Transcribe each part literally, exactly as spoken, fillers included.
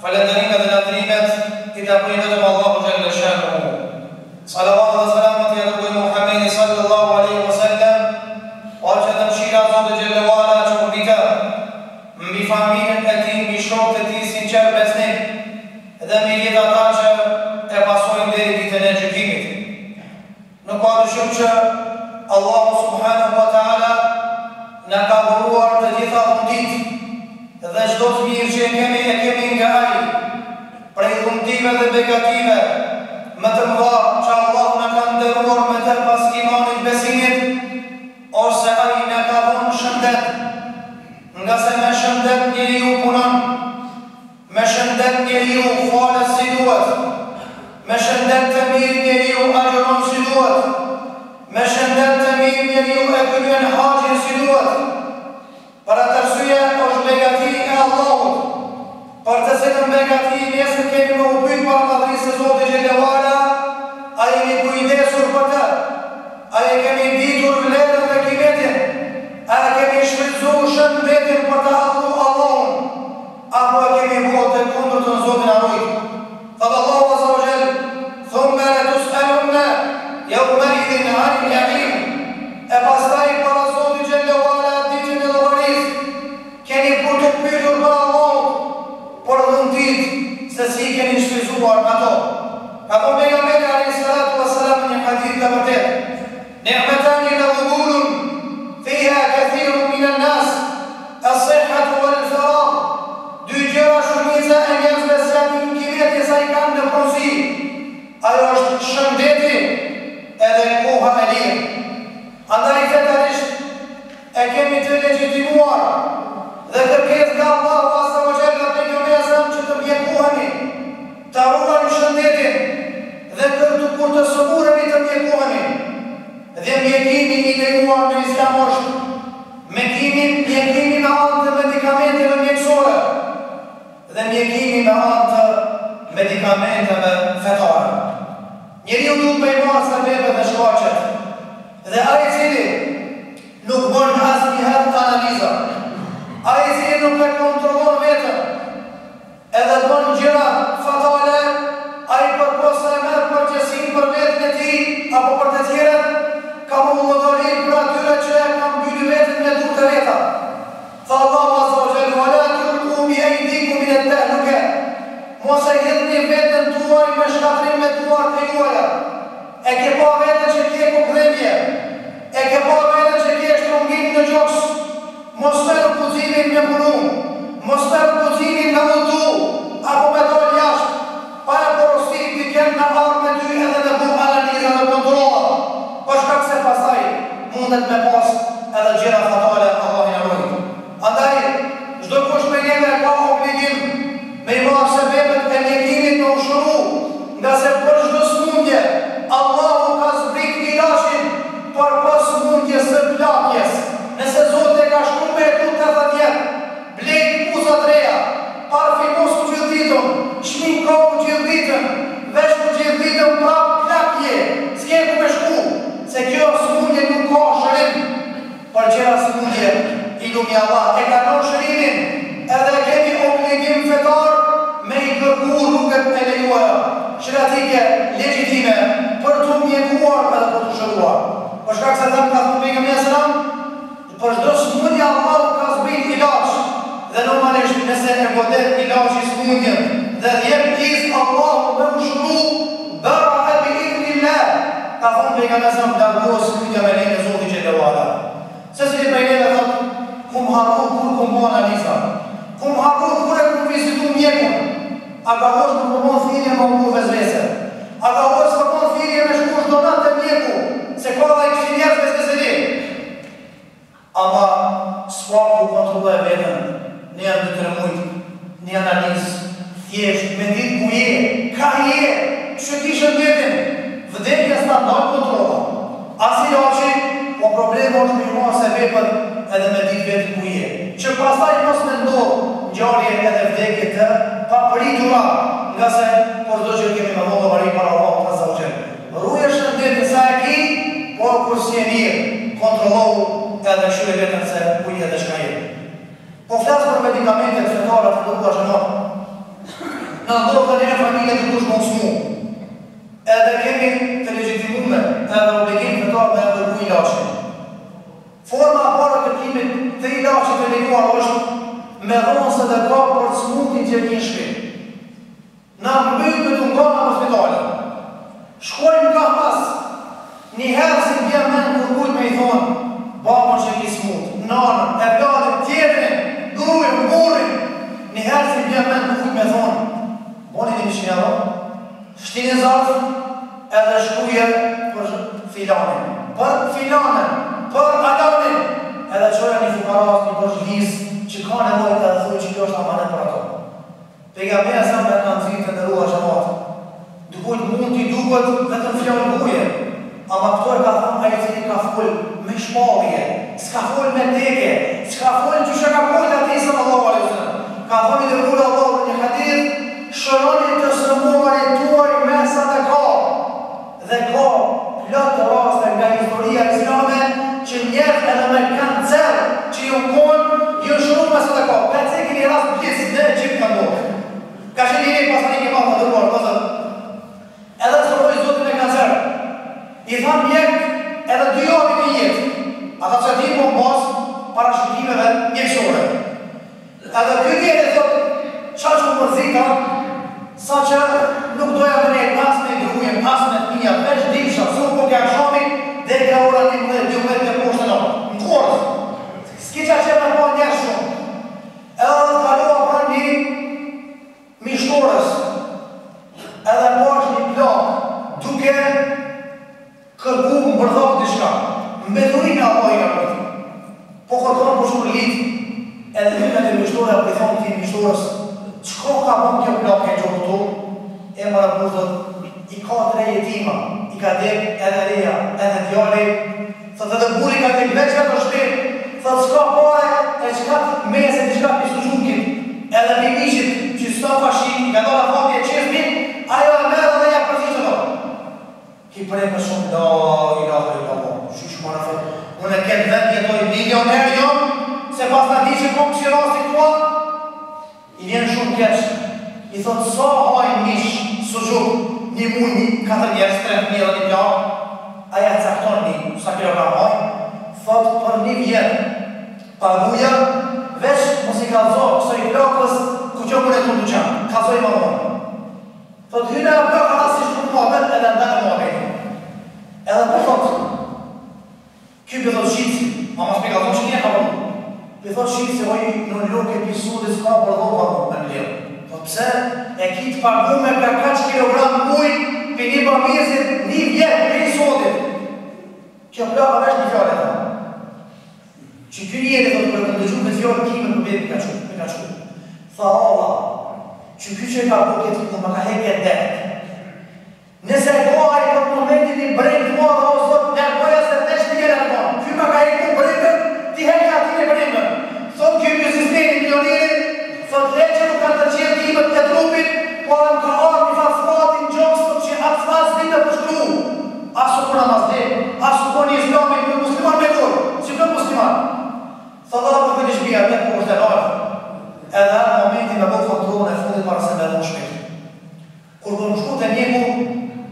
falënderimet dhe lavdërimet i takojnë vetëm Allahu xhalla shanuhu. Salavat dhe selamet i dërgoi Muhamedi sallallahu alaihi wasallam, pa që të mshira Zotë xhalla wala që u bita mbi familjen e tij, mbi shokët e tij sinqer besnik dhe mbi gjithë ata që e pasojnë deri ditën e gjykimit. Nuk ka dyshim që Allahu subhanahu wa taala na ka dhuruar të gjitha dhuntit dhe çdo të mirë që kemi e kemi nga ai, prej dhuntive dhe begative më të mëdha që Allahu na ka ndëruar me të pas imanit besimit, ose ai na ka dhënë shëndet, nga se me shëndet njeriu punon, me shëndet njeriu falet si duhet, me shëndet të mirë njeriu agjeron si duhet, me shëndet të mirë njeriu e kryen haxhin si duhet. Për atë arsye është begati e Allahut, për të cilën begati nesër kemi më u pyet para madhrisë së Zotit xhalla wala, a jemi kujdesur për të? A e kemi ditur vlerën dhe kimetin? A kemi shfrytzuar shëndetin për të adhuruar Allahun? Apo e kemi bërë të kundërtën Zotin e rujt? Thot Allahu azza wa jall: "Thumma latus'alunna yawma'idhin 'anil na'im." E pastaj para Zotit xhalla wala ditën e llogarisë keni për të pyetur për Allahut, por dhuntit se si keni shfrytzuar ato. Ka thonë pejgamberi alayhi salatu wassalam në një hadith të vërtetë: "Ni'matani maghbunun fiha kathirun min an-nas, as-sihhatu wal-faragh." Dy gjëra shumica e njerëzve s'janë në kimeti sa i kanë në pronësi. Ajo është shëndeti edhe koha e lirë. Andaj fetarisht e kemi të legjitimuar dhe kërkes nga Allahu azza wa jalla pejgamberin që të mjekohemi, të ruajmë shëndetin dhe kërtu kur të sëmuremi të mjekohemi. Dhe mjekimi i lejuar në Islam është mjekimi, mjekimi me anë të medikamenteve mjekësore dhe mjekimi me anë të medikamenteve fetare. Njeriu duhet me i marrë sebebe dhe shkaqet, dhe ai i cili nuk bën asnjëherë analiza, ai i cili nuk e kontrollon vetën, edhe bën gjëra fatale, ai përpos se merr përgjegjësinë për veten e tij apo për të tjerët, ka më mëdhërin për atyre që e kanë mbyllur veten me durë të veta. Tha Allahu azza wa jalla: "Wa la tulqu bi aydikum ila at-tahluka." Mos e hedhni veten tuaj me shkatrimet tuaja të juaja. E ke pa veten që ke kukremje, e ke pa veten që ke shtrongim në gjoks, mos merr guximin me punu, mos merr guximin me udhtu, apo me dal jashtë, para porosit të kenë në armë me ty edhe me bu analiza dhe kontrola, për shkak se pastaj mundet me pas edhe gjëra fatale, Allah i ruaj. Andaj, çdo kush me neve ka obligim me i marrë sebebet e mjekimit me ushëru, nga se për çdo smundje Allahu ka zbrit ilaçin për pas smundjes së plakjes. Nëse Zoti e ka shkruar me tu tetëdhjetë vjet, blej puza të reja, parfimos u gjithë ditën, shminko u gjithë ditën, veç u gjithë ditën prap plakje, s'ke ku me shku, se kjo smundje nuk ka shërim, për qera smundje, i lumi Allah, e ka non shërimin, edhe kemi obligim fetar me i kërku rrugët e lejuara, shëratike, legjitime, për të mjekuar edhe për të shëruar. Për shkak se them ka thonë pejgamberi sallam, për çdo smundje Allahu ka zbrit ilaç, dhe normalisht nëse e godet ilaçi smundjen dhe jep iz Allahu me ushuru, bara bi idhnillah, ka thonë pejgamberi sallam, largohu smundja me lejen e Zotit xhalla wala. Se si prej neve thotë, kum harru kur kum bo analiza, kum harru kur e kum vizitu mjekun, a ka hosh në përmon thirje më më vezvese, a ka hosh në përmon thirje me shkush donat të mjeku, se ka dhe i këshin njerës me stesedi. Ama s'pa ku kontrolloj vetën, një janë të të rëmujt, një analizë, thjesht, me ditë ku je, ka je, që ti shëndetin, vdekja s'ta ndalë kontrolla. Asi lashi, po problemo është me mua se vepët edhe me ditë vetë ku je. Që pastaj mos me ndohë ngjarje edhe vdekje të papëritura, nga se por do që kemi me modo vari para Allahut azza wa jalla. Ruaj shëndetin sa e ki, por kur si e mirë, kontrollohu edhe shyre vetën se ku je dhe çka je. Po flas për medikamentet fetare të ndërkohë shënon. në ndodhë dhe një familje të kush mos mu. Edhe kemi të legjitimume, edhe obligim të ta me edhe ku ilaqin. Forma para kërkimit të ilaqit të leguar është me dhonë se dhe ka për të smutin që një shpit. Në mbëjt me të nga në hospitale. Shkojnë nga pas, një herë si të bjerë menë kur kujt me i thonë, babën që ki smut, nanën, e platin, tjetërin, grujën, burin, një herë si të bjerë menë kur kujt me thonë, boni një mishë një shtinë zartë, edhe shkuje për filanin, për filanin, për alanin, edhe qoja një fukarat, një përshvis, që ka nevojt edhe thuj që kjo është amanet për ato. Pejgamberi sa me kanë thirrë të ndëruar xhamat. Duhet mund t'i duket vetëm fjalë goje, ama këto e ka thënë ai që ka fol me shpallje, s'ka fol me deke, s'ka fol që çka ka folë atë sallallahu alaihi wasallam. Ka thënë dhe vura Allahu në një hadith, shëroni të sëmuarit tuaj me sadaka. Dhe ka plot raste nga historia islame që njerëz edhe me kancer që ju konë, ju shëruar me sadaka. Pse keni rast pjesë në Egjipt ka ndodhur. Ka që njëri pas një kemat të dërruar, pasër. Edhe të sërojë zotin e kancer. I thamë mjek edhe dy javë të jetë. Ata që ti po mos para shkimeve mjekësore. Edhe këtë jetë e thotë, qa që më përzita, sa që nuk doja të nejtë as me grujen, as me të mija, veç dimsha, su po kja këshomi, dhe ka ora një mëdhe dy mëdhe të poshtë në. Në korës. Ski qa që me po njerë shumë. Edhe dhe të kalua për një mishtorës, edhe pash një plak, duke kërku më bërdhak të shka, mbedurinë a pojnë a përti. Po kërkonë për shumë litë, edhe një me të mishtore, a për thonë të mishtorës, qko ka bëm kjo plak e gjohë këtu, e më rëpushtët, i ka tre jetima, i ka dek edhe reja, edhe djali, thët edhe buri ka dek veç vetë në shpirë, thët s'ka pare, e qka të mese të shka pistu gjukit, edhe mi mishit, që s'ta fashin, ka dola fakje qesmin, ajo e merë dhe ja përzi që do. Ki prej për shumë, da, i da, i da, shu shumë në fërë, unë e këtë vend jetoj milioner jom, se pas në di që kom që rasti tua, i vjen shumë keq, i thotë, sa hajnë mish, së gjuk, një mu, një katër njerës, tre një dhe një pjarë, aja cakton një, sa kilogram hajnë, thotë për një vjetë, paguja, veç mos i kalzoj, këso i plakës, ku që mune të në duqanë, kalzoj më mënë. Thotë, hyne e plakë asë ishtë në muhabet, edhe në dhe muhabet. Edhe po thotë, kjo për thotë shqitësi, ma mas për kalzoj që një ka përnu. Për thotë shqitësi, oj, në lukë episodis ka përdova në në lirë. Thotë, pse, e kitë pagume për kaq kilogram mujë, për një përmirësit, një vjetë episodit. Kjo plakë veç një fjallë e thonë. Që kjo njeri thotë për të ndëgju me fjallë kime në bebë ka qëtë, me ka qëtë. Tha Allah, që kjo që e ka buket të më ka heke detë. Nëse e ka a i për momentin i brejnë të mua dhe o zotë, në boja se të neshtë njëre në mua. Kjo më ka heke në brejnë, ti heke ati në brejnë. Thotë kjo për sistemi milioniri, thotë le që nuk ka të qenë kimët e trupit, po dhe më ka arë një fasfatin gjokës që atë fasë një të përshkru. Asu për namazde, asu për një islami, për musliman me dojë, që për musliman. Thotë dhe për të një shpia, të për është e lartë. Edhe në momentin me bëtë kontrolën e fundit para se me dhe në shpejtë. Kur për më shku të njegu,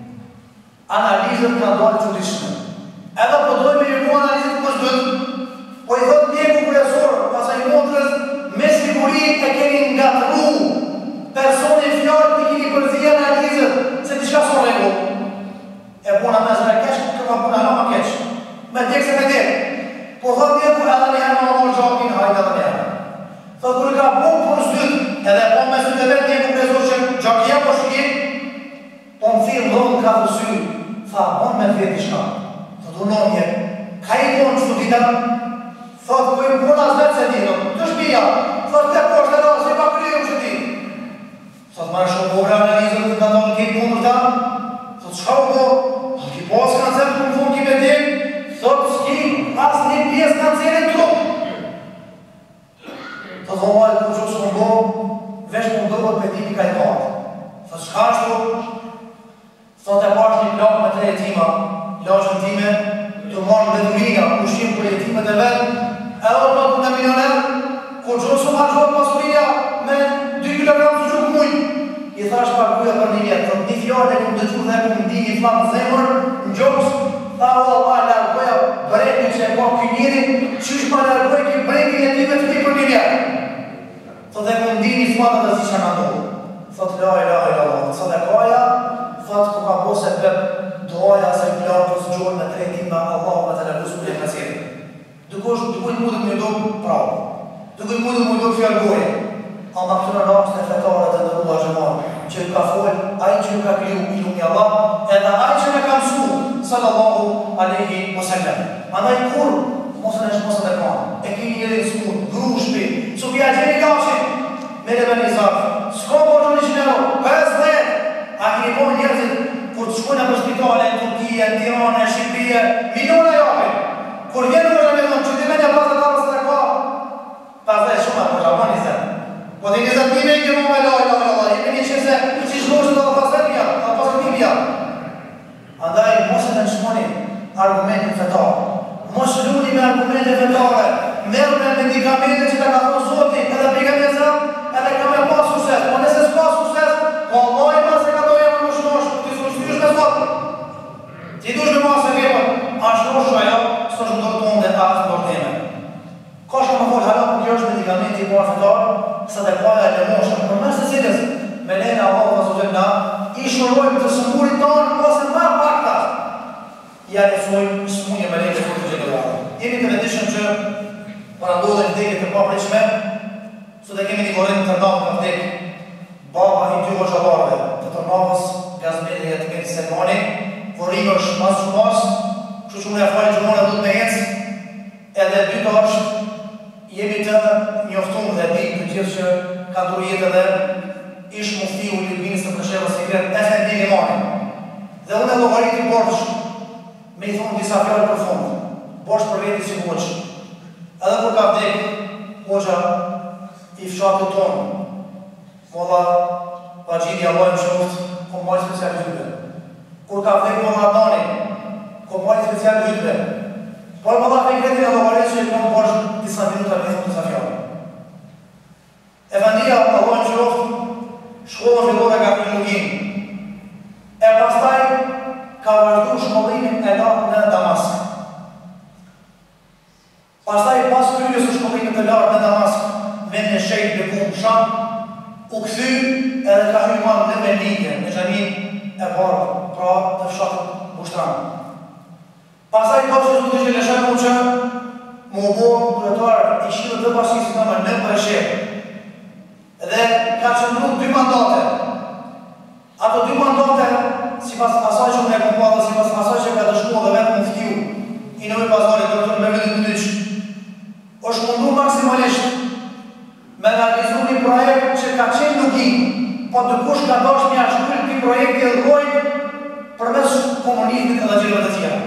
analizët ka dojnë që dishme. Edhe për dojnë me njegu analizët për është dëtë, po i dhëtë njegu kërësorë, pasaj i motrës, me sigurit e keni nga të ru, personi fjallë të kini përzija analizët, se të shka son regu. E puna me zme keq, këma puna nga ma keq. Me djekë se me djekë. Po thot njegu edhe njëherë në amor gjakin, hajtë edhe njëherë. Thot kërë ka po për zytë, edhe po me zytë e vetë njegu prezor që gjakja po shkjit, po më thirë ndonë ka të sy, tha, bon me të vetë i shka. Thot unon nje, ka i tonë që të dita, thot po i më puna zvetë se di, të shpija, thot te po është edhe, se pa kryo që di. Thot ma shumë po bre analizër të ka ndonë kejtë punë ta, thot shka u po, thot ki po s'kanë cërë të më funë ki me tim, thot s'ki asë një pjesë kanë cërë në trup. Thot dhe mojë të që s'më go, vesh më ndërët për timi ka i partë. Thot shka qëtu, thot e pash një plakë me tre jetima, lashën time, të marrë në bedurina, ushqim për jetimet e vetë, edhe të të në milioner, kur gjusë më harqot pasuria me dy kilogram të gjukë mujë. I fjallë e ku dëgju dhe ku ndi një flamë zemër, në gjokës, tha o Allah, largoja brekin që e ka këj njëri, qysh ma largoj këj brekin e tive të ti për një vjetë. Thot dhe ku ndi një flamë dhe zi që në ndohë. Thot la ila ila Allah, thot e kaja, thot ku ka bose për doja se plakës gjorë me tretim me Allah me të lërgus për e kësiri. Dukush, dukuj mu dhe më do pravo. Dukuj mu dhe më do fjallgoje. A ma këtëra rastë e fetare të ndërrua gjëmarë, që ka folë, aj që ka kriju ilu një Allah, edhe aj që në ka mësu, sallallahu aleyhi wa sallam. Andaj kur, mosën e shmosën e kanë, e ki njëri në smun, grushpi, su pja gjeni kashin, me dhe me një zarë, s'ko po që një qënero, pesdhet, a ki po njerëzit, kur të shkojnë për spitale, në Turkije, në Tirane, në Shqipërie, miliona japin. Kur vjenë më gjemi thonë, që ti me një pasë të tarës të ka, pesdhet shumë e për gjabon një zemë. Po të një zemë një me i këmë me lajë, lajë, lajë, jemi një qëse, që shloshë të pasë të pja, të pasë të pja. Andaj, mos e të nëshmoni argumentin fetarë. Mos luni me argumente fetare, merë me medikamente që të ka thonë Zoti, edhe pejgamberi e zëmë, edhe ka me pas sukses. Po nëse s'ka sukses, po Allah i pas e ka doja më shnosh, po ti s'u shtysh me Zotë. Ti dush me masë e kepër, a shnosh ajo, s'to shë dorë tonë dhe ta së dorë teme. Ka shka më folë, hala, po kjo është medikamenti i parë fetarë, sa dhe paja e lemoshën, për mërë se cilës, me lejnë Allah dhe Zotë na, i shërojmë të sëmurit tonë, ose më paktas. Ja e sojmë smunje me lejnë të gjithë dhe vada. Jemi të vendishëm që për ndodhe në vdekje të papriqme, sot e kemi një gorin të tërnavë në vdekje. Baba i dy hoxalarve të tërnavës, Gazmeli e të kemi Selmani, vorime është mas shumë mas, që që më e fali gjumon e dhut me ecë, edhe dyta është, jemi të njoftum dhe dik të gjithë që ka dur jetë edhe ish mufti u Libinës të Kësheva Sikret, F N D Limani. Dhe unë e logarit i borç, me i thonë disa fjallë për fundë, borç për veti si hoqë. Edhe kur ka vdek, hoqa i fshatët tonë, molla Vajidi Allah më shoftë, komaj special hytbe. Kur ka vdek molla Adani, komaj special hytbe. Por molla Fikretin e logarit që i konë borç disa minuta me i thonë disa fjallë. Efendia Allah më shoftë, shkollën fillore ka kriminologinë. E pastaj ka vazhdu shkollimin e lartë në Damask. Pastaj pas kryes të shkollimit të lartë në Damask, vend në shejt në kumë Sham, u këthy edhe ka hyman në Melike, në gjamin e bardhë, pra të fshatët Bushtranë. Pastaj ka që të të lëshemu që mu bo kryetar i shqilët të bashkisë nëmër në Preshevë. Dhe ka qëndru dy mandate. Ato dy mandate, si pas asaj që më e këmpa dhe si pas asaj që ka dëshmua dhe vetë muftiu, i nëve pazarit doktor Mehmeti Budiç, është mundu maksimalisht me realizu një projekt që ka qenë lugin, po të kush ka dash një ashtull këj projekti e dhojnë përmes komunizmit edhe gjithëve të tjera.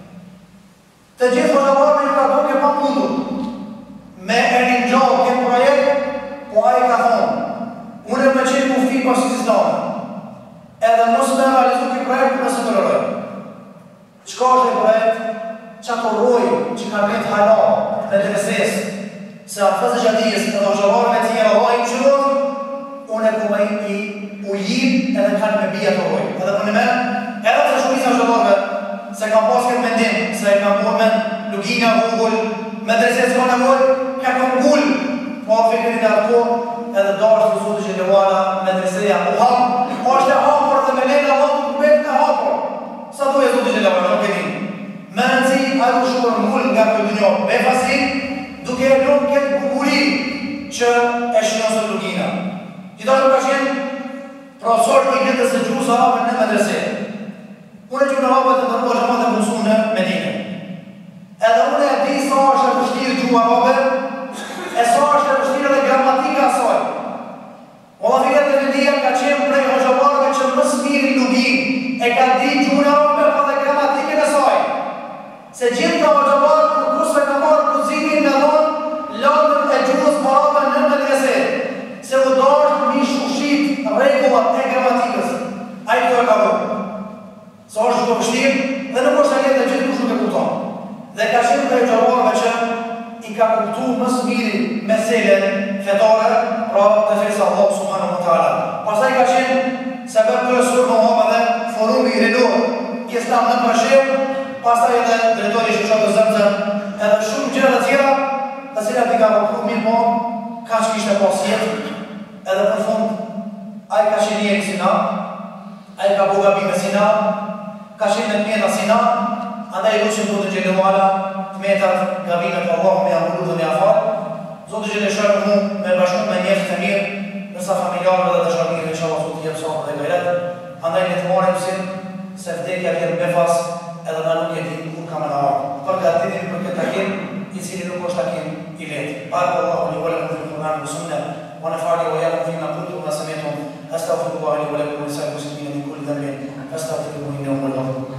Të gjithë hoxalarve ju ka doke pa mundur me e rinjallë këtë projekt, po a i ka thonë, unë e me qenë mufti pasis islame, edhe mos me realizu këj projekt nëse të rërojë. Qka është e projekt? Që ato rojë që ka këtë hala me të nëses, se a fëzë gjatijës edhe hoxalarve tjera Allah i qërot, unë e kume i ujim edhe kanë me bia të rojë. Edhe për në me, edhe të shumisa hoxalarve, se kam pas këtë mendim, se kam por me luginja vogël, me dreses ka nevoj, ka kam gull, po a fikrin e ato, edhe darës të sotë që levara me dreseja u hapë, është e hapër dhe me lejnë Allah të kubet me hapër. Sa do e sotë që levara, nuk e din. Me nëzi, a ju shurë ngull nga këtë dënjo, me fasi, duke e lënë këtë bukuri që e shënësë lugina. Gjithashtu ka qenë profesor i gjithës e gjusë arabe në medrese. Unë e që në arabe të tërmua shëma të mësu në Medine. Edhe unë e di sa është e vështirë gjuhë arabe, e sa është e vështirë dhe gramatika asaj. Molla Fikret Efendia ka qenë prej hoxalarëve që më smiri lugin, e ka di gjuhën arabe pa dhe gramatikën e saj. Se gjithë të hoxalarë kur kusve ka marë kuzimin me dhonë landën e gjuhës arabe në medrese, se u dashtë mi shushit regullat e gramatikës. A i këto e ka vërë. Sa është shumë vështirë, dhe nuk është e letë dhe gjithë kush nuk e kuptonë. Dhe ka qenë të e gjavarëve që i ka kuptu më së miri mesele fetare, pra të fesë Allah subhanahu wa ta'ala. Pastaj ka qenë sebeb kërësur në hama dhe rinor i Islam në Masheu, pastaj edhe drejtori i shoqatës Zamzam, edhe shumë gjëra të tjera, të cilat i ka vepruar mirë po, kaq kishte pas jetë, edhe për fund ai ka qenë njeri si na, ai ka bëu gabime si na, ka qenë në mjeta si na, andaj lutim Zotin Xhelal të metat gabimet Allahu me amru dhe me afal. Zotë Gjellë Sharë mu me bashku me njerëz të mirë, nësa familjarëve dhe dësharmirë, inshallah Zotë jetë sa dhe gajret. Andaj në të marim si, se vdekja vjerë befas, edhe na nuk e din kur ka me në ardhë. Për gatitin për këtë takim, i cili nuk është takim i letë. Barë Allahu li walakum fil Qur'an wa sunnah, wa nafa'ani wa iyyakum fima kuntum wa sami'tum, astaghfirullah li walakum wa lisa'il muslimina min kulli dhanbin, fastaghfiruhu innahu huwal ghafurur rahim.